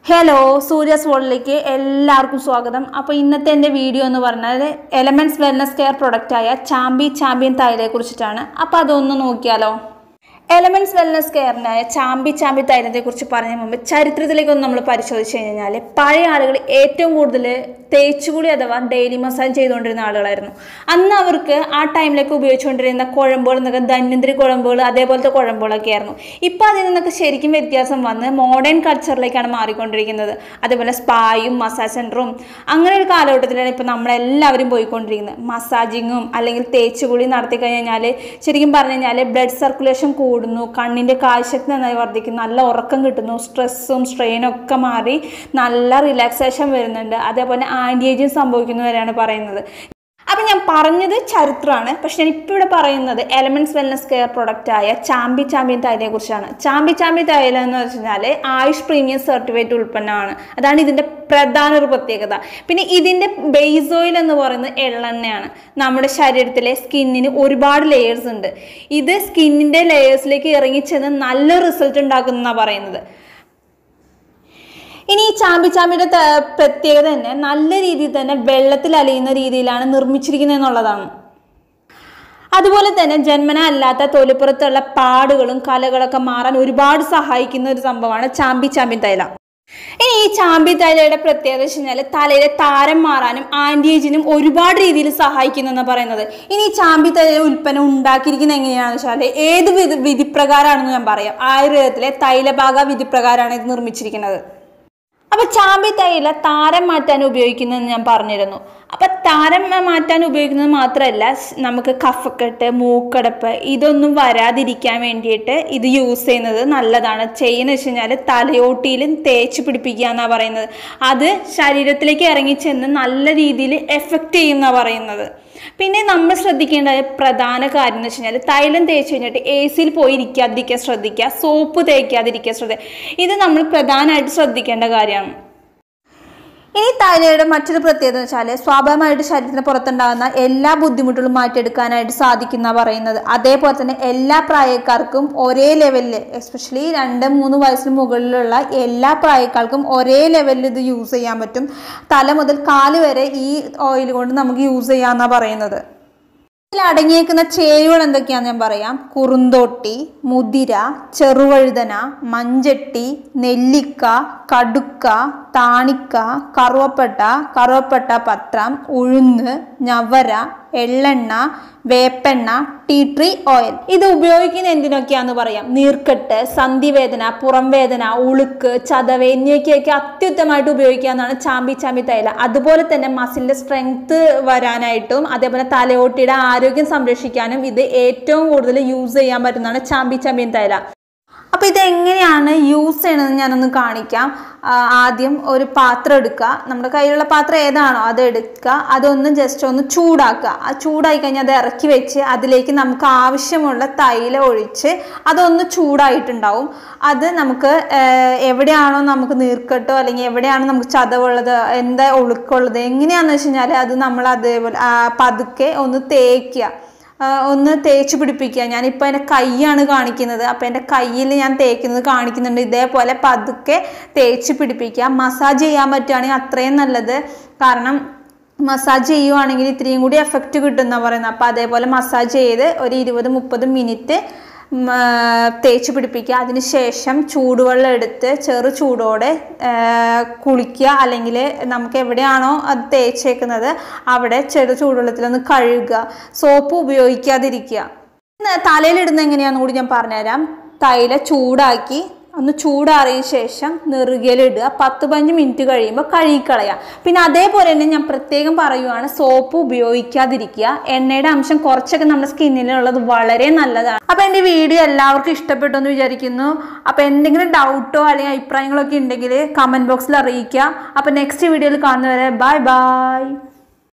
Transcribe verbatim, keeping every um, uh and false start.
Hello Surya's വേൾഡിലേക്ക് എല്ലാവർക്കും സ്വാഗതം. അപ്പോൾ ഇന്നത്തെ എൻ്റെ വീഡിയോ എന്ന് പറഞ്ഞാൽ എലമെന്റ്സ് വെൽനസ് കെയർ പ്രൊഡക്റ്റായ ചാമ്പി ചാമ്പ്യൻ തൈലയെ കുറിച്ചിട്ടാണ്. അപ്പോൾ അതൊന്ന് നോക്കിയാലോ. എലമെന്റ്സ് വെൽനസ് കെയറിനായ ചാമ്പി ചാമ്പി തൈലത്തെക്കുറിച്ച് പറഞ്ഞ മുമ്പ് ചരിത്രത്തിലേക്കൊന്ന് നമ്മൾ പരിശോധിച്ച് കഴിഞ്ഞാൽ പഴയ ആളുകൾ ഏറ്റവും കൂടുതൽ തേച്ചുകൂടി അഥവാ ഡെയിലി മസാജ് ചെയ്തുകൊണ്ടിരുന്ന ആളുകളായിരുന്നു. അന്ന് അവർക്ക് ആ ടൈമിലേക്ക് ഉപയോഗിച്ചുകൊണ്ടിരുന്ന കുഴമ്പുകൾ എന്നൊക്കെ ധന്വന്തരി കുഴമ്പുകൾ അതേപോലത്തെ കുഴമ്പുകളൊക്കെ ആയിരുന്നു. ഇപ്പോൾ അതിൽ നിന്നൊക്കെ ശരിക്കും വ്യത്യാസം വന്ന് മോഡേൺ കൾച്ചറിലേക്കാണ് മാറിക്കൊണ്ടിരിക്കുന്നത്. അതേപോലെ സ്പായും മസാജ് സെൻറ്ററും അങ്ങനെ ഒരു കാലഘട്ടത്തിലാണ് ഇപ്പോൾ നമ്മളെല്ലാവരും പോയിക്കൊണ്ടിരിക്കുന്നത്. മസാജിങ്ങും അല്ലെങ്കിൽ തേച്ചുകൂടി നടത്തി കഴിഞ്ഞാൽ ശരിക്കും പറഞ്ഞു കഴിഞ്ഞാൽ ബ്ലഡ് സർക്കുലേഷൻ കൂടുന്നു, കണ്ണിൻ്റെ കാഴ്ചശക്തി നന്നായി വർദ്ധിക്കുന്നു, നല്ല ഉറക്കം കിട്ടുന്നു, സ്ട്രെസ്സും സ്ട്രെയിനും ഒക്കെ മാറി നല്ല റിലാക്സേഷൻ വരുന്നുണ്ട്, അതേപോലെ ആൻറ്റി ഏജിങ് സംഭവിക്കുന്നു വരെയാണ് പറയുന്നത്. അപ്പം ഞാൻ പറഞ്ഞത് ചരിത്രമാണ്. പക്ഷെ ഞാൻ ഇപ്പോൾ ഇവിടെ പറയുന്നത് എലമെന്റ്സ് വെൽനസ് കെയർ പ്രൊഡക്റ്റായ ചാമ്പി ചാമ്പ്യൻ തൈലയെ കുറിച്ചാണ്. ചാമ്പി ചാമ്പി തൈല എന്ന് വെച്ചാൽ ആയുഷ് പ്രീമിയം സർട്ടിഫൈഡ് ഉൽപ്പന്നമാണ്. അതാണ് ഇതിൻ്റെ പ്രധാന ഒരു പ്രത്യേകത. പിന്നെ ഇതിൻ്റെ ബേസ് ഓയിൽ എന്ന് പറയുന്നത് എള്ളെണ്ണയാണ്. നമ്മുടെ ശരീരത്തിലെ സ്കിന്നിന് ഒരുപാട് ലെയേഴ്സ് ഉണ്ട്. ഇത് സ്കിന്നിൻ്റെ ലെയേഴ്സിലേക്ക് ഇറങ്ങിച്ചെന്ന് നല്ല റിസൾട്ട് ഉണ്ടാക്കുന്നതാണ് പറയുന്നത്. ഇനി ഈ ചാമ്പി ചാമ്പിയുടെ പ്രത്യേകത തന്നെ നല്ല രീതിയിൽ തന്നെ വെള്ളത്തിൽ അലിയുന്ന രീതിയിലാണ് നിർമ്മിച്ചിരിക്കുന്നത് എന്നുള്ളതാണ്. അതുപോലെ തന്നെ ജന്മന അല്ലാത്ത തൊലിപ്പുറത്തുള്ള പാടുകളും കലകളൊക്കെ മാറാൻ ഒരുപാട് സഹായിക്കുന്ന ഒരു സംഭവമാണ് ചാമ്പി ചാമ്പ്യൻ തൈല. ഇനി ഈ ചാമ്പി തൈലയുടെ പ്രത്യേകത വെച്ച് കഴിഞ്ഞാൽ തലയിലെ താരം മാറാനും ആൻറ്റി ഏജിനും ഒരുപാട് രീതിയിൽ സഹായിക്കുന്നെന്ന് പറയുന്നത്. ഇനി ഈ ചാമ്പി തൈല ഉൽപ്പന്നം ഉണ്ടാക്കിയിരിക്കുന്നത് എങ്ങനെയാണെന്ന് വെച്ചാൽ ഏത് വിധി വിധിപ്രകാരമാണെന്ന് ഞാൻ പറയാം. ആയുർവേദത്തിലെ തൈലഭാഗ വിധിപ്രകാരമാണ് ഇത് നിർമ്മിച്ചിരിക്കുന്നത്. അപ്പോൾ ചാമ്പി തൈല താരം മാറ്റാൻ ഉപയോഗിക്കുന്നതെന്ന് ഞാൻ പറഞ്ഞിരുന്നു. അപ്പം താരം മാറ്റാൻ ഉപയോഗിക്കുന്നത് മാത്രമല്ല, നമുക്ക് കഫക്കെട്ട് മൂക്കടപ്പ് ഇതൊന്നും വരാതിരിക്കാൻ വേണ്ടിയിട്ട് ഇത് യൂസ് ചെയ്യുന്നത് നല്ലതാണ്. ചെയ്യുന്നത് വെച്ച് കഴിഞ്ഞാൽ തലയോട്ടിയിലും തേച്ച് പിടിപ്പിക്കുക എന്നാണ് പറയുന്നത്. അത് ശരീരത്തിലേക്ക് ഇറങ്ങിച്ചെന്ന് നല്ല രീതിയിൽ എഫക്റ്റ് ചെയ്യുമെന്നാണ് പറയുന്നത്. പിന്നെ നമ്മൾ ശ്രദ്ധിക്കേണ്ട പ്രധാന കാര്യം എന്ന് വെച്ച് കഴിഞ്ഞാൽ തൈലം തേച്ച് കഴിഞ്ഞിട്ട് എ സിയിൽ പോയി ഇരിക്കാതിരിക്കാൻ ശ്രദ്ധിക്കുക, സോപ്പ് തേക്കാതിരിക്കാൻ ശ്രദ്ധിക്കുക. ഇത് നമ്മൾ പ്രധാനമായിട്ട് ശ്രദ്ധിക്കേണ്ട കാര്യമാണ്. ഇനി തൈലയുടെ മറ്റൊരു പ്രത്യേകത എന്ന് വെച്ചാൽ സ്വാഭാവികമായിട്ട് ശരീരത്തിന് പുറത്തുണ്ടാകുന്ന എല്ലാ ബുദ്ധിമുട്ടുകളും മാറ്റിയെടുക്കാനായിട്ട് സാധിക്കുന്ന പറയുന്നത്. അതേപോലെ തന്നെ എല്ലാ പ്രായക്കാർക്കും ഒരേ ലെവലിൽ, എസ്പെഷ്യലി രണ്ട് മൂന്ന് വയസ്സിന് മുകളിലുള്ള എല്ലാ പ്രായക്കാർക്കും ഒരേ ലെവലിൽ ഇത് യൂസ് ചെയ്യാൻ പറ്റും. തല മുതൽ കാല് വരെ ഈ ഓയിൽ കൊണ്ട് നമുക്ക് യൂസ് ചെയ്യാമെന്നാണ് പറയുന്നത്. ഇതിൽ അടങ്ങിയേക്കുന്ന ചേരുവകൾ എന്തൊക്കെയാണെന്ന് ഞാൻ പറയാം. കുറുന്തോട്ടി, മുതിര, ചെറുവഴുതന, മഞ്ചട്ടി, നെല്ലിക്ക, കടുക്ക, താണിക്ക, കറുവപ്പട്ട, കറുവപ്പട്ട പത്രം, ഉഴുന്ന്, ഞവര, എള്ളെണ്ണ, വേപ്പെണ്ണ, ടീ ട്രീ ഓയിൽ. ഇത് ഉപയോഗിക്കുന്ന എന്തിനൊക്കെയാന്ന് പറയാം. നീർക്കെട്ട്, സന്ധിവേദന, പുറം വേദന, ഉളുക്ക്, ചതവ് എന്നിവയ്ക്കൊക്കെ അത്യുത്തമമായിട്ട് ഉപയോഗിക്കാവുന്നതാണ് ചാമ്പി ചാമ്പി തൈല. അതുപോലെ തന്നെ മസിലിന്റെ സ്ട്രെങ്ത് വരാനായിട്ടും അതേപോലെ തലയോട്ടിയുടെ ആരോഗ്യം സംരക്ഷിക്കാനും ഇത് ഏറ്റവും കൂടുതൽ യൂസ് ചെയ്യാൻ പറ്റുന്നതാണ് ചാമ്പി ചാമ്പ്യൻ തൈല. അപ്പോൾ ഇതെങ്ങനെയാണ് യൂസ് ചെയ്യണമെന്ന് ഞാനൊന്ന് കാണിക്കാം. ആദ്യം ഒരു പാത്രം എടുക്കുക, നമ്മുടെ കയ്യിലുള്ള പാത്രം ഏതാണോ അത് എടുക്കുക, അതൊന്ന് ജസ്റ്റ് ഒന്ന് ചൂടാക്കുക. ആ ചൂടായി കഴിഞ്ഞാൽ അത് ഇറക്കി വെച്ച് അതിലേക്ക് നമുക്ക് ആവശ്യമുള്ള തൈല ഒഴിച്ച് അതൊന്ന് ചൂടായിട്ടുണ്ടാവും. അത് നമുക്ക് എവിടെയാണോ നമുക്ക് നീർക്കെട്ടോ അല്ലെങ്കിൽ എവിടെയാണോ നമുക്ക് ചതവുള്ളത്, എന്താ ഒഴുക്കുള്ളത് എങ്ങനെയാണെന്ന് വെച്ച് കഴിഞ്ഞാൽ അത് നമ്മൾ അതേപോലെ പതുക്കെ ഒന്ന് തേക്കുക, ഒന്ന് തേച്ച് പിടിപ്പിക്കുക. ഞാനിപ്പോൾ എൻ്റെ കൈയാണ് കാണിക്കുന്നത്. അപ്പോൾ എൻ്റെ കയ്യിൽ ഞാൻ തേക്കുന്നത് കാണിക്കുന്നുണ്ട്. ഇതേപോലെ പതുക്കെ തേച്ച് പിടിപ്പിക്കുക. മസാജ് ചെയ്യാൻ പറ്റുകയാണെങ്കിൽ അത്രയും നല്ലത്. കാരണം മസാജ് ചെയ്യുവാണെങ്കിൽ ഇത്രയും കൂടി എഫക്റ്റ് കിട്ടുമെന്നാണ് പറയുന്നത്. അപ്പോൾ അതേപോലെ മസാജ് ചെയ്ത് ഒരു ഇരുപത് മുപ്പത് മിനിറ്റ് തേച്ച് പിടിപ്പിക്കുക. അതിന് ശേഷം ചൂടുവെള്ളം എടുത്ത് ചെറു ചൂടോടെ കുളിക്കുക. അല്ലെങ്കിൽ നമുക്ക് എവിടെയാണോ അത് തേച്ചേക്കുന്നത് അവിടെ ചെറു ചൂടുവെള്ളത്തിലൊന്ന് കഴുകുക. സോപ്പ് ഉപയോഗിക്കാതിരിക്കുക. തലയിലിടുന്ന എങ്ങനെയാണെന്ന് കൂടി ഞാൻ പറഞ്ഞുതരാം. തൈല ചൂടാക്കി ഒന്ന് ചൂടാറിയ ശേഷം നെറുകയിലിടുക. പത്ത് പതിനഞ്ച് മിനിറ്റ് കഴിയുമ്പോൾ കഴുകിക്കളയുക. പിന്നെ അതേപോലെ തന്നെ ഞാൻ പ്രത്യേകം പറയുവാണ്, സോപ്പ് ഉപയോഗിക്കാതിരിക്കുക. എണ്ണയുടെ അംശം കുറച്ചൊക്കെ നമ്മുടെ സ്കിന്നിലുള്ളത് വളരെ നല്ലതാണ്. അപ്പോൾ എൻ്റെ വീഡിയോ എല്ലാവർക്കും ഇഷ്ടപ്പെട്ടു എന്ന് വിചാരിക്കുന്നു. അപ്പോൾ എന്തെങ്കിലും ഡൗട്ടോ അല്ലെങ്കിൽ അഭിപ്രായങ്ങളൊക്കെ ഉണ്ടെങ്കിൽ കമൻറ്റ് ബോക്സിൽ അറിയിക്കുക. അപ്പോൾ നെക്സ്റ്റ് വീഡിയോയിൽ കാണുന്നവരെ ബൈ ബൈ.